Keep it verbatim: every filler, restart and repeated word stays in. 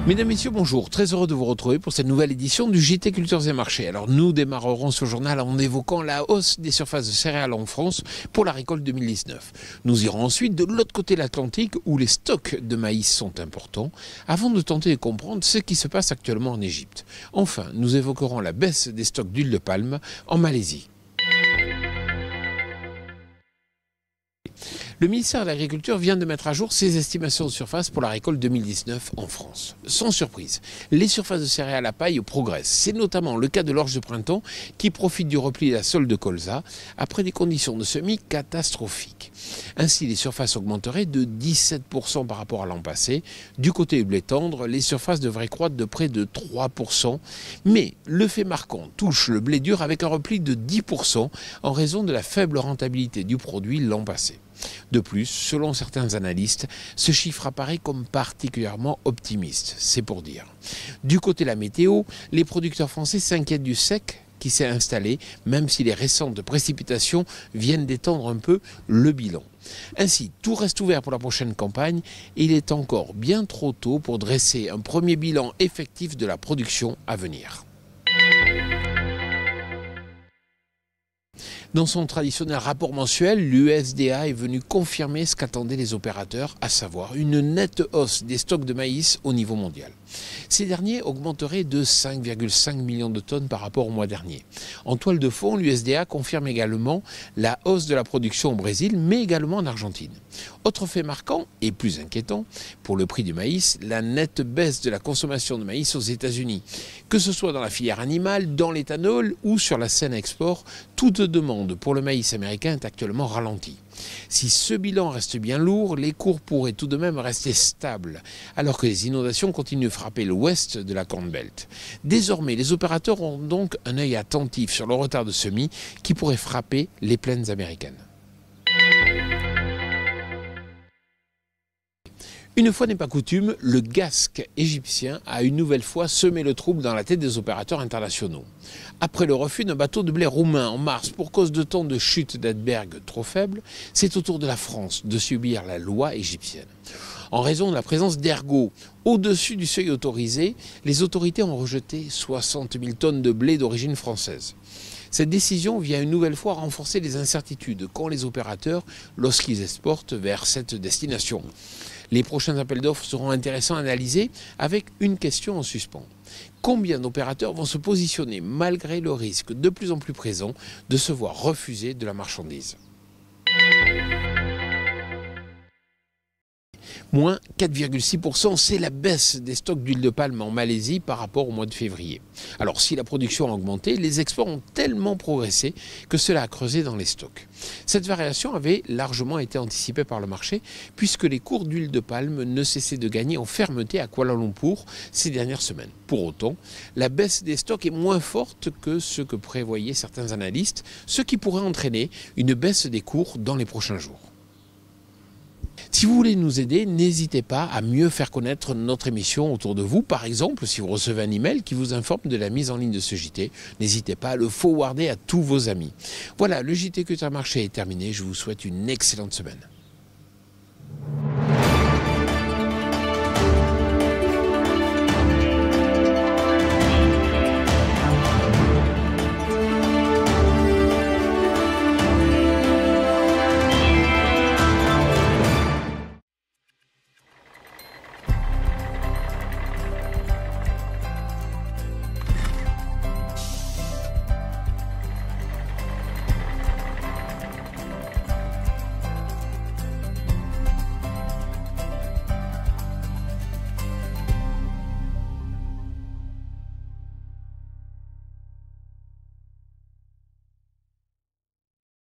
Mesdames, Messieurs, bonjour. Très heureux de vous retrouver pour cette nouvelle édition du J T Cultures et Marchés. Alors, nous démarrerons ce journal en évoquant la hausse des surfaces de céréales en France pour la récolte deux mille dix-neuf. Nous irons ensuite de l'autre côté de l'Atlantique où les stocks de maïs sont importants avant de tenter de comprendre ce qui se passe actuellement en Égypte. Enfin, nous évoquerons la baisse des stocks d'huile de palme en Malaisie. Le ministère de l'Agriculture vient de mettre à jour ses estimations de surface pour la récolte deux mille dix-neuf en France. Sans surprise, les surfaces de céréales à paille progressent. C'est notamment le cas de l'orge de printemps qui profite du repli de la sole de colza après des conditions de semis catastrophiques. Ainsi, les surfaces augmenteraient de dix-sept pour cent par rapport à l'an passé. Du côté du blé tendre, les surfaces devraient croître de près de trois pour cent. Mais le fait marquant touche le blé dur avec un repli de dix pour cent en raison de la faible rentabilité du produit l'an passé. De plus, selon certains analystes, ce chiffre apparaît comme particulièrement optimiste, c'est pour dire. Du côté de la météo, les producteurs français s'inquiètent du sec qui s'est installé, même si les récentes précipitations viennent d'étendre un peu le bilan. Ainsi, tout reste ouvert pour la prochaine campagne et il est encore bien trop tôt pour dresser un premier bilan effectif de la production à venir. Dans son traditionnel rapport mensuel, l'U S D A est venu confirmer ce qu'attendaient les opérateurs, à savoir une nette hausse des stocks de maïs au niveau mondial. Ces derniers augmenteraient de cinq virgule cinq millions de tonnes par rapport au mois dernier. En toile de fond, l'U S D A confirme également la hausse de la production au Brésil, mais également en Argentine. Autre fait marquant et plus inquiétant, pour le prix du maïs, la nette baisse de la consommation de maïs aux États-Unis. Que ce soit dans la filière animale, dans l'éthanol ou sur la scène export, toute demande pour le maïs américain est actuellement ralentie. Si ce bilan reste bien lourd, les cours pourraient tout de même rester stables, alors que les inondations continuent de frapper l'ouest de la Corn Belt. Désormais, les opérateurs ont donc un œil attentif sur le retard de semis qui pourrait frapper les plaines américaines. Une fois n'est pas coutume, le GASC égyptien a une nouvelle fois semé le trouble dans la tête des opérateurs internationaux. Après le refus d'un bateau de blé roumain en mars pour cause de temps de chute d'iceberg trop faible, c'est au tour de la France de subir la loi égyptienne. En raison de la présence d'ergots au-dessus du seuil autorisé, les autorités ont rejeté soixante mille tonnes de blé d'origine française. Cette décision vient une nouvelle fois renforcer les incertitudes qu'ont les opérateurs lorsqu'ils exportent vers cette destination. Les prochains appels d'offres seront intéressants à analyser avec une question en suspens. Combien d'opérateurs vont se positionner malgré le risque de plus en plus présent de se voir refuser de la marchandise ? Moins quatre virgule six pour cent, c'est la baisse des stocks d'huile de palme en Malaisie par rapport au mois de février. Alors si la production a augmenté, les exports ont tellement progressé que cela a creusé dans les stocks. Cette variation avait largement été anticipée par le marché puisque les cours d'huile de palme ne cessaient de gagner en fermeté à Kuala Lumpur ces dernières semaines. Pour autant, la baisse des stocks est moins forte que ce que prévoyaient certains analystes, ce qui pourrait entraîner une baisse des cours dans les prochains jours. Si vous voulez nous aider, n'hésitez pas à mieux faire connaître notre émission autour de vous. Par exemple, si vous recevez un email qui vous informe de la mise en ligne de ce J T, n'hésitez pas à le forwarder à tous vos amis. Voilà, le J T Cultures et Marchés est terminé. Je vous souhaite une excellente semaine.